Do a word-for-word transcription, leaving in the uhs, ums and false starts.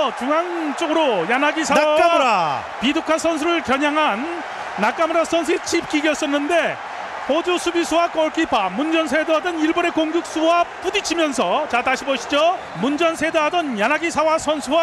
이어서 중앙 쪽으로 야나기사와 나카무라. 비두카 선수를 겨냥한 나카무라 선수의 칩킥이었었는데 호주 수비수와 골키퍼 문전세도하던 일본의 공격수와 부딪히면서 자 다시 보시죠. 문전세도하던 야나기사와 선수와